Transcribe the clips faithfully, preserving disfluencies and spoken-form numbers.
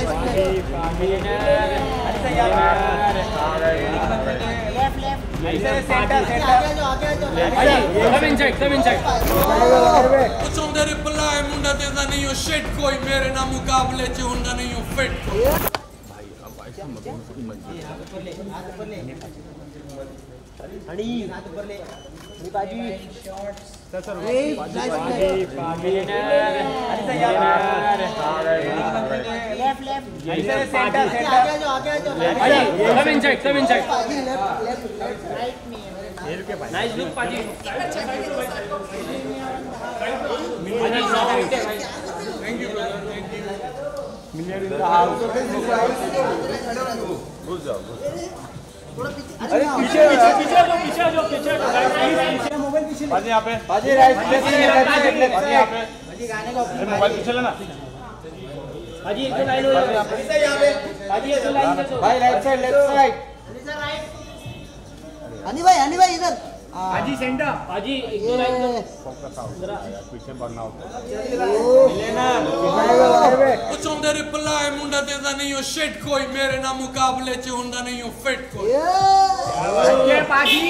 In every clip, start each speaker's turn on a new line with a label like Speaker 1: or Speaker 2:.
Speaker 1: उचोंदे reply मुंडा तेजा नहीं हो shit कोई मेरे ना मुकाबले च हुंदा नहीं हो फिट कोई भाई अब ऐसा मत हाथ ऊपर ले हाथ ऊपर ले हनी हाथ ऊपर ले हनी बाजी सर सर बाजी बाजी हनी से यार लेफ्ट लेफ्ट ऐसे सेंटर सेंटर आगे जाओ आगे जाओ सब इनसाइड सब इनसाइड बाजी लेफ्ट लेफ्ट राइट में ये रुके भाई नाइस लुक बाजी thank you brother thank you million in the house घुस जाओ थोड़ा पीछे अरे पीछे पीछे पीछे जो पीछे जो पीछे पीछे मोबाइल पीछे बाजी यहां पे बाजी राइट लेफ्ट लेफ्ट लेफ्ट बाजी यहां पे बाजी गाने का मोबाइल पीछे लेना बाजी एक तो लाइन हो जाए ऐसे यहां पे बाजी एक तो लाइन कर दो भाई right side left side honey sir right honey भाई हनी भाई इधर बाजी सेंटर बाजी एक दो लाइन कर फोकस आओ यार पीछे बढ़ना होता लेना उचोंदे रिप्लाई मुंडा तेजा नहीं हो शिट कोई मेरे ना मुकाबले च हुंदा नहीं हो फिट कोई ओके बाजी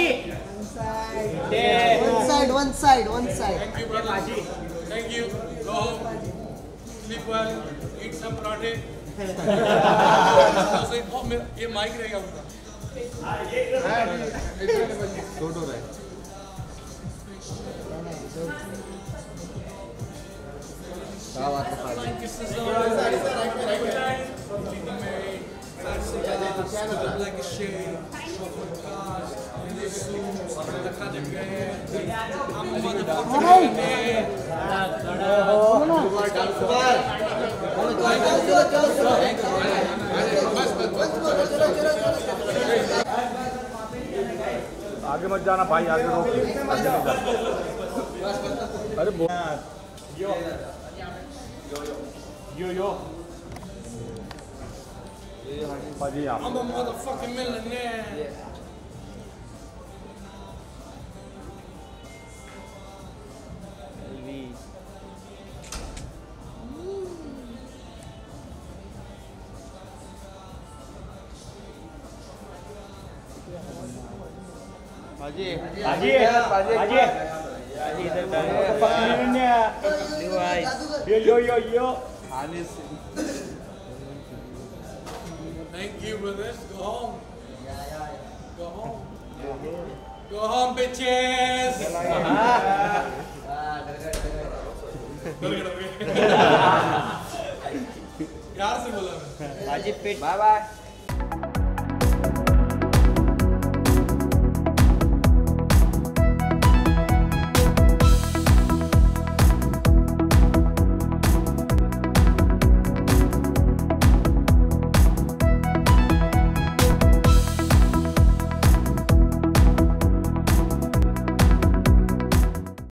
Speaker 1: one side one side one side thank you brother बाजी thank you go home sleep well eat some parathe ये माइक रहेगा उनका छोटो रहे क्या बात है आगे मत जाना भाई आगे रोक आगे नहीं जा अरे यो यो यो ये भाई आप I'm a motherfucking millionaire बाजी बाजी बाजी बाजी इधर यो यो यो यो Thank you brothers go home go home go home bitches यार से बोला बाजी पिट बाय बाय